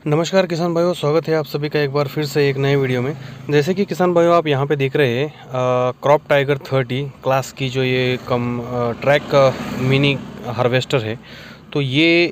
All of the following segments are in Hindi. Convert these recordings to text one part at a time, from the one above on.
नमस्कार किसान भाइयों, स्वागत है आप सभी का एक बार फिर से एक नए वीडियो में। जैसे कि किसान भाइयों आप यहाँ पे देख रहे हैं क्रॉप टाइगर 30 क्लास की जो ये ट्रैक मिनी हार्वेस्टर है। तो ये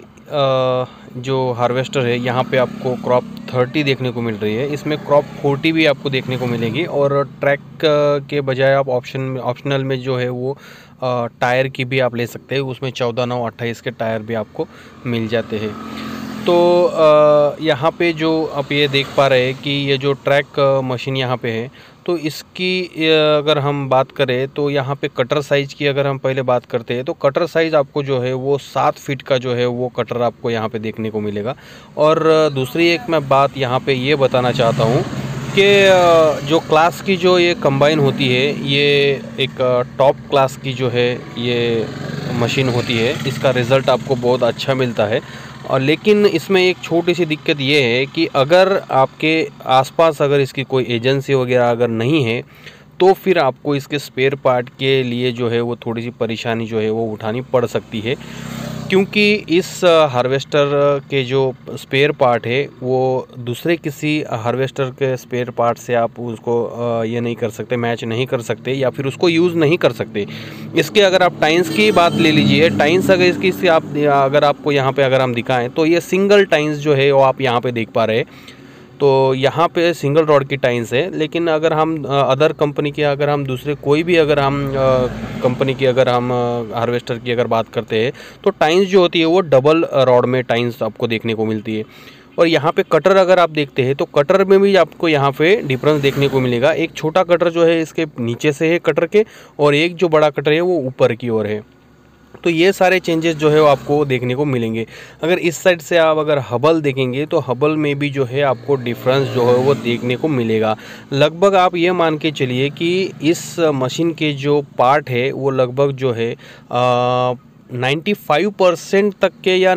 जो हार्वेस्टर है यहाँ पे आपको क्रॉप 30 देखने को मिल रही है। इसमें क्रॉप 40 भी आपको देखने को मिलेगी और ट्रैक के बजाय आप ऑप्शनल में जो है वो टायर की भी आप ले सकते हैं। उसमें 14, 9, 28 के टायर भी आपको मिल जाते हैं। तो यहाँ पे जो आप ये देख पा रहे हैं कि ये जो ट्रैक मशीन यहाँ पे है, तो इसकी अगर हम बात करें तो यहाँ पे कटर साइज़ की अगर हम पहले बात करते हैं तो कटर साइज़ आपको जो है वो 7 फीट का जो है वो कटर आपको यहाँ पे देखने को मिलेगा। और दूसरी एक मैं बात यहाँ पे ये बताना चाहता हूँ कि जो क्लास की जो ये कंबाइन होती है, ये एक टॉप क्लास की जो है ये मशीन होती है। इसका रिज़ल्ट आपको बहुत अच्छा मिलता है। और लेकिन इसमें एक छोटी सी दिक्कत ये है कि अगर आपके आसपास अगर इसकी कोई एजेंसी वगैरह अगर नहीं है तो फिर आपको इसके स्पेयर पार्ट के लिए जो है वो थोड़ी सी परेशानी जो है वो उठानी पड़ सकती है, क्योंकि इस हार्वेस्टर के जो स्पेयर पार्ट है वो दूसरे किसी हार्वेस्टर के स्पेयर पार्ट से आप उसको ये नहीं कर सकते, मैच नहीं कर सकते या फिर उसको यूज़ नहीं कर सकते। इसके अगर आप टाइन्स की बात ले लीजिए, टाइन्स अगर इसकी आप अगर आपको यहाँ पे अगर हम दिखाएं तो ये सिंगल टाइन्स जो है वो आप यहाँ पे देख पा रहे हैं। तो यहाँ पे सिंगल रॉड की टाइन्स है। लेकिन अगर हम अदर कंपनी की अगर हम दूसरे कोई भी अगर हम कंपनी की अगर हम हार्वेस्टर की अगर बात करते हैं तो टाइन्स जो होती है वो डबल रॉड में टाइन्स आपको देखने को मिलती है। और यहाँ पे कटर अगर आप देखते हैं तो कटर में भी आपको यहाँ पे डिफरेंस देखने को मिलेगा। एक छोटा कटर जो है इसके नीचे से है कटर के, और एक जो बड़ा कटर है वो ऊपर की ओर है। तो ये सारे चेंजेस जो है वो आपको देखने को मिलेंगे। अगर इस साइड से आप अगर हबल देखेंगे तो हबल में भी जो है आपको डिफरेंस जो है वो देखने को मिलेगा। लगभग आप ये मान के चलिए कि इस मशीन के जो पार्ट है वो लगभग जो है 95% तक के या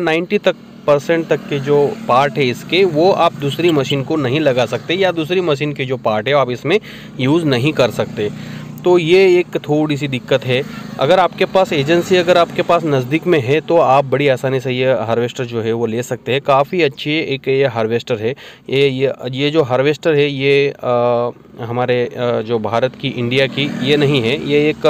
90% तक के जो पार्ट है इसके वो आप दूसरी मशीन को नहीं लगा सकते, या दूसरी मशीन के जो पार्ट है आप इसमें यूज़ नहीं कर सकते। तो ये एक थोड़ी सी दिक्कत है। अगर आपके पास एजेंसी अगर आपके पास नज़दीक में है तो आप बड़ी आसानी से ये हार्वेस्टर जो है वो ले सकते हैं। काफ़ी अच्छी एक ये हार्वेस्टर है। ये जो हार्वेस्टर है ये हमारे जो भारत की, इंडिया की ये नहीं है। ये एक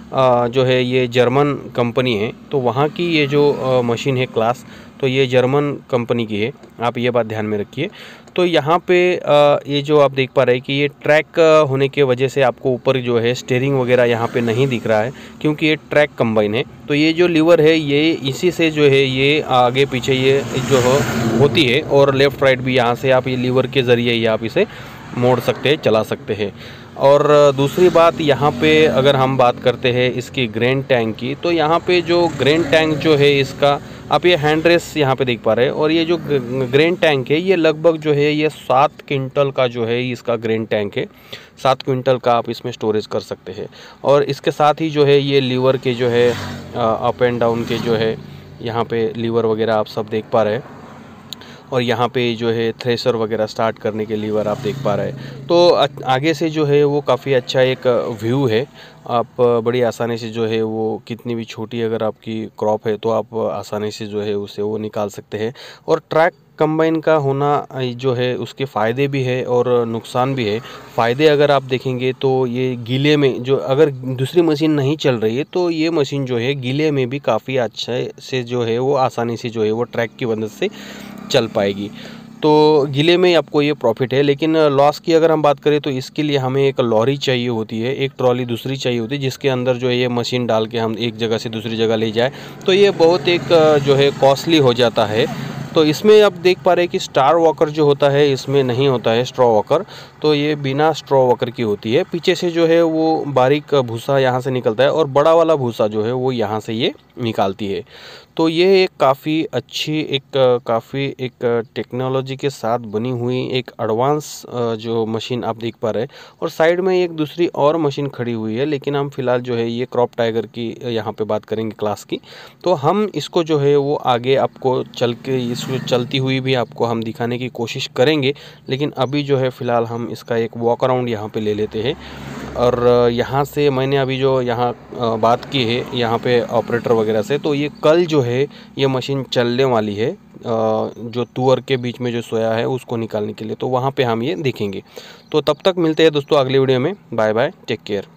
जो है ये जर्मन कंपनी है। तो वहाँ की ये जो मशीन है क्लास, तो ये जर्मन कंपनी की है, आप ये बात ध्यान में रखिए। तो यहाँ पे ये जो आप देख पा रहे हैं कि ये ट्रैक होने के वजह से आपको ऊपर जो है स्टीयरिंग वगैरह यहाँ पे नहीं दिख रहा है, क्योंकि ये ट्रैक कंबाइन है। तो ये जो लीवर है ये इसी से जो है ये आगे पीछे ये जो होती है, और लेफ़्ट राइट भी यहाँ से आप ये लीवर के ज़रिए ही आप इसे मोड़ सकते हैं, चला सकते हैं। और दूसरी बात यहाँ पे अगर हम बात करते हैं इसकी ग्रेन टैंक की, तो यहाँ पे जो ग्रेन टैंक जो है इसका आप ये हैंड रेस यहाँ पे देख पा रहे हैं। और ये जो ग्रेन टैंक है ये लगभग जो है ये 7 क्विंटल का जो है इसका ग्रेन टैंक है। 7 क्विंटल का आप इसमें स्टोरेज कर सकते हैं। और इसके साथ ही जो है ये लीवर के जो है अप एंड डाउन के जो है यहाँ पे लीवर वगैरह आप सब देख पा रहे हैं। और यहाँ पे जो है थ्रेशर वगैरह स्टार्ट करने के लीवर आप देख पा रहे हैं। तो आगे से जो है वो काफ़ी अच्छा एक व्यू है। आप बड़ी आसानी से जो है वो कितनी भी छोटी अगर आपकी क्रॉप है तो आप आसानी से जो है उसे वो निकाल सकते हैं। और ट्रैक कंबाइन का होना जो है उसके फ़ायदे भी है और नुकसान भी है। फ़ायदे अगर आप देखेंगे तो ये गीले में जो अगर दूसरी मशीन नहीं चल रही है तो ये मशीन जो है गीले में भी काफ़ी अच्छे से जो है वो आसानी से जो है वो ट्रैक की मदद से चल पाएगी। तो गीले में आपको ये प्रॉफिट है। लेकिन लॉस की अगर हम बात करें तो इसके लिए हमें एक लॉरी चाहिए होती है, एक ट्रॉली दूसरी चाहिए होती है, जिसके अंदर जो है ये मशीन डाल के हम एक जगह से दूसरी जगह ले जाए। तो ये बहुत एक जो है कॉस्टली हो जाता है। तो इसमें आप देख पा रहे हैं कि स्टार वॉकर जो होता है इसमें नहीं होता है स्ट्रॉ वॉकर। तो ये बिना स्ट्रॉ वॉकर की होती है। पीछे से जो है वो बारीक भूसा यहाँ से निकलता है और बड़ा वाला भूसा जो है वो यहाँ से ये निकालती है। तो ये एक काफ़ी अच्छी काफ़ी एक टेक्नोलॉजी के साथ बनी हुई एक एडवांस जो मशीन आप देख पा रहे हैं। और साइड में एक दूसरी और मशीन खड़ी हुई है, लेकिन हम फिलहाल जो है ये क्रॉप टाइगर की यहाँ पे बात करेंगे क्लास की। तो हम इसको जो है वो आगे आपको चल के इसमें चलती हुई भी आपको हम दिखाने की कोशिश करेंगे। लेकिन अभी जो है फ़िलहाल हम इसका एक वॉक अराउंड यहाँ पे ले लेते हैं। और यहाँ से मैंने अभी जो यहाँ बात की है यहाँ पे ऑपरेटर वगैरह से, तो ये कल जो है ये मशीन चलने वाली है जो तुअर के बीच में जो सोया है उसको निकालने के लिए, तो वहाँ पे हम ये देखेंगे। तो तब तक मिलते हैं दोस्तों अगले वीडियो में। Bye bye, take care.